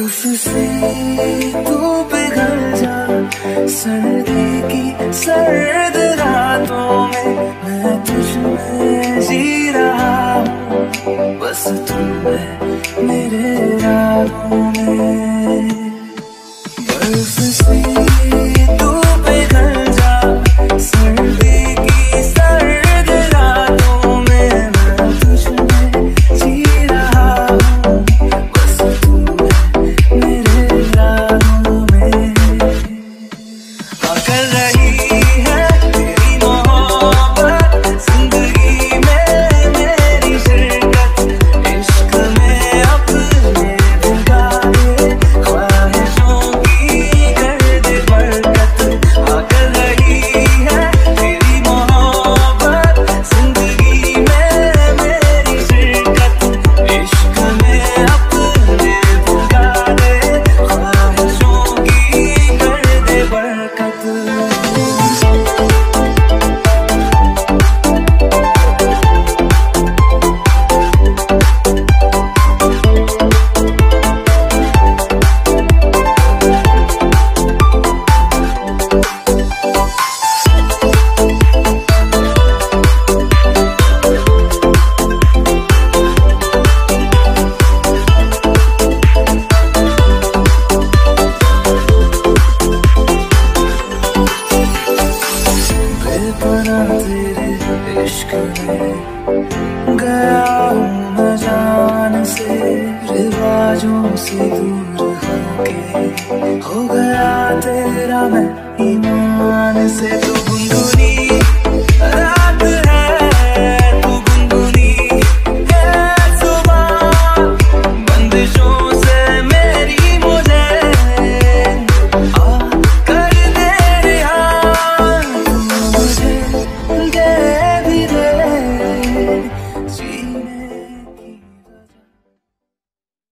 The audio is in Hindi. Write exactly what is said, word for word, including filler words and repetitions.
बर्फ से तू पिघल जा, सर्दी की सर्द रातों में मैं तुझ में जी रहा हूँ, बस तू है मेरे यादों में। बर्फ से तू पिघल जा, सर्दी की सर्द रातों में मैं तुझ में जी रहा हूँ, बस तू है मेरे यादों में। हाँ कर रही है तेरी मोहब्बत जिंदगी में मेरी शिरकत, इश्क में अपने भिगा दे ख्वाहिशों की कर दे बरकत। हाँ कर रही है तेरी मोहब्बत जिंदगी में मेरी शिरकत, इश्क में अपने भिगा दे ख्वाहिशों की कर दे बरकत। बेपनाह तेरे इश्क में गया हूँ मैं जान से, रिवाजों से दूर होके हो गया तेरा मैं